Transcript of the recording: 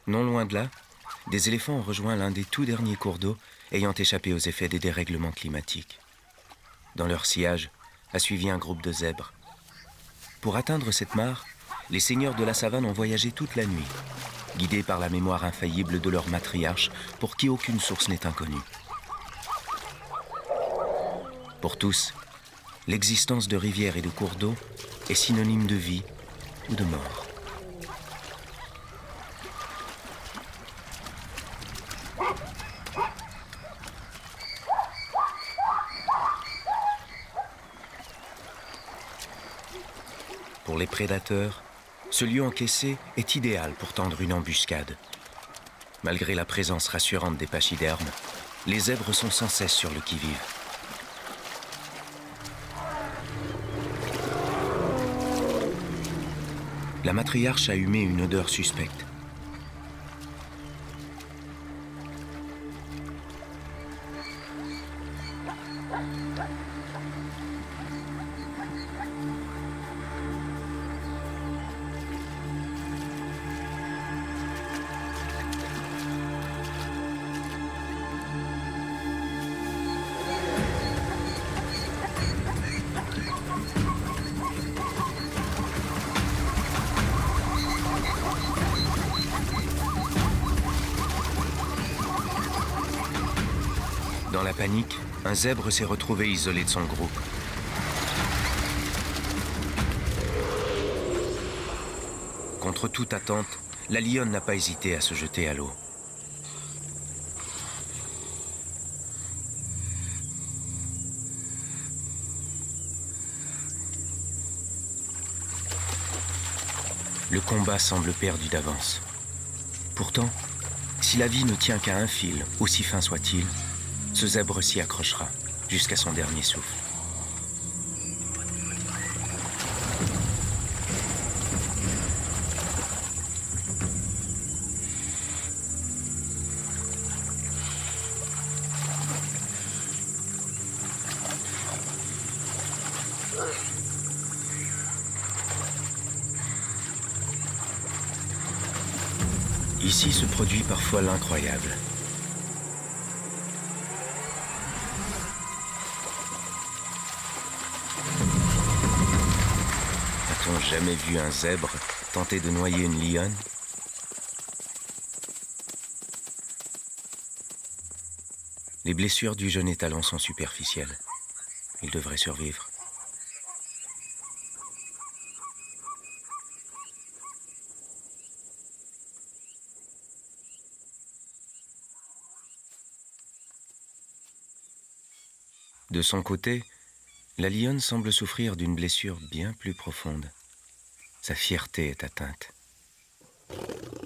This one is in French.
Non loin de là, des éléphants ont rejoint l'un des tout derniers cours d'eau ayant échappé aux effets des dérèglements climatiques. Dans leur sillage a suivi un groupe de zèbres. Pour atteindre cette mare, les seigneurs de la savane ont voyagé toute la nuit, guidés par la mémoire infaillible de leur matriarche pour qui aucune source n'est inconnue. Pour tous, l'existence de rivières et de cours d'eau est synonyme de vie ou de mort. Pour les prédateurs, ce lieu encaissé est idéal pour tendre une embuscade. Malgré la présence rassurante des pachydermes, les zèbres sont sans cesse sur le qui-vive. La matriarche a humé une odeur suspecte. Dans la panique, un zèbre s'est retrouvé isolé de son groupe. Contre toute attente, la lionne n'a pas hésité à se jeter à l'eau. Le combat semble perdu d'avance. Pourtant, si la vie ne tient qu'à un fil, aussi fin soit-il, ce zèbre s'y accrochera jusqu'à son dernier souffle. Ici se produit parfois l'incroyable. A-t-on jamais vu un zèbre tenter de noyer une lionne? Les blessures du jeune étalon sont superficielles. Il devrait survivre. De son côté, la lionne semble souffrir d'une blessure bien plus profonde. Sa fierté est atteinte.